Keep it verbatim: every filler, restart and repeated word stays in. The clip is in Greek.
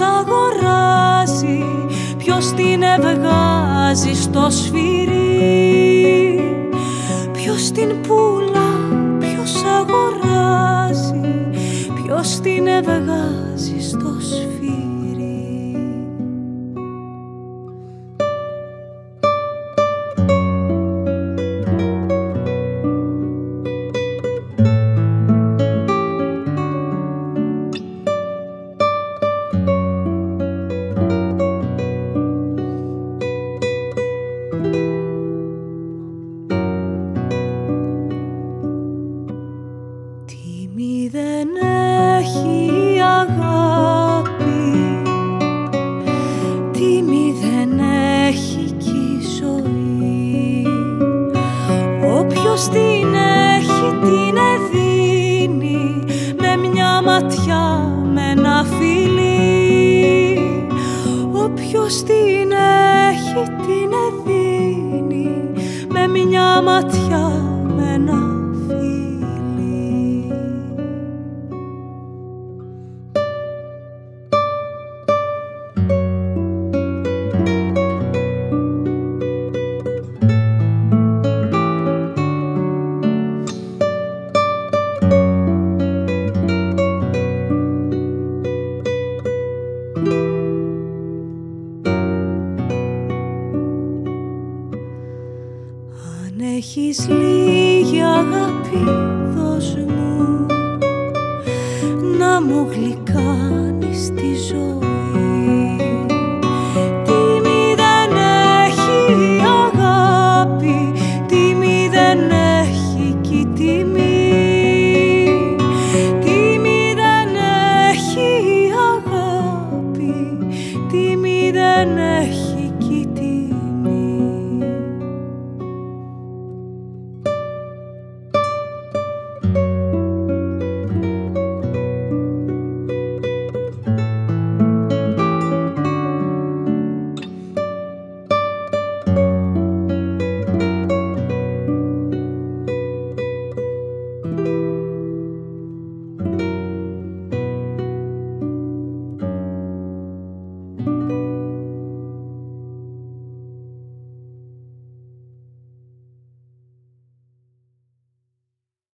αγοράζει, ποιος την ευγάζει στο σφυρί, ποιος την πουλά, ποιος αγοράζει, ποιος την ευγάζει στο σφυρί. Τίμη δεν έχει αγάπη, τίμη δεν έχει κι η ζωή. Όποιος την έχει την εδίνει με μια ματιά, με ένα φιλί. Όποιος την έχει την εδίνει με μια ματιά, με ένα φιλί. Αν έχεις λίγη αγάπη δώσ' μου, να μου γλυκάνεις τη ζωή.